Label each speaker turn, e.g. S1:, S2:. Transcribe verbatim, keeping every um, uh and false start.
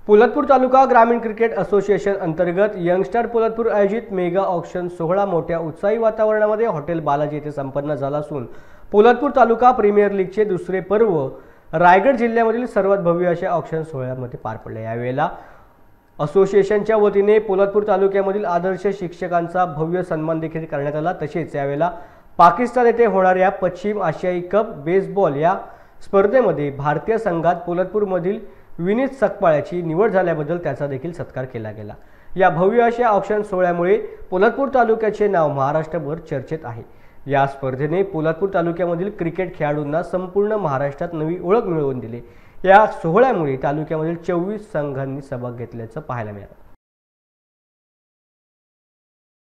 S1: पोलादपूर तालुका ग्रामीण cricket association अंतर्गत youngster Poladpur आयोजित मेगा ऑक्शन सोहळा मोठ्या उत्साही वातावरणामध्ये हॉटेल बालाजी येथे संपन्न झाला असून पोलादपूर तालुका प्रीमियर लीगचे दुसरे पर्व रायगड जिल्ह्यामधील सर्वात भव्य अशा ऑक्शन सोहळ्यामध्ये पार पडले। यावेळेला असोसिएशनच्या वतीने पोलादपूर तालुक्यामधील आदर्श शिक्षकांचा भव्य सन्मान देखील करण्यात आला। तसेच यावेळेला पाकिस्तान येथे होणाऱ्या पश्चिम आशियाई कप बेसबॉल या स्पर्धेमध्ये भारतीय संघात पोलादपूरमधील विनीत सकपाळ्याची निवड झाल्याबद्दल त्याचा देखील सत्कार केला गेला। या भव्य अशा ऑक्शन सोहळ्यामुळे पोलादपूर तालुक्याचे नाव महाराष्ट्रभर चर्चेत आहे। या स्पर्धेने पोलादपूर तालुक्यामधील क्रिकेट खेळाडूंना संपूर्ण महाराष्ट्रात नवी ओळख मिळवून दिली। या सोहळ्यामुळे तालुक्यामधील चोवीस संघांनी सहभाग घेतल्याचं पाहायला मिळालं।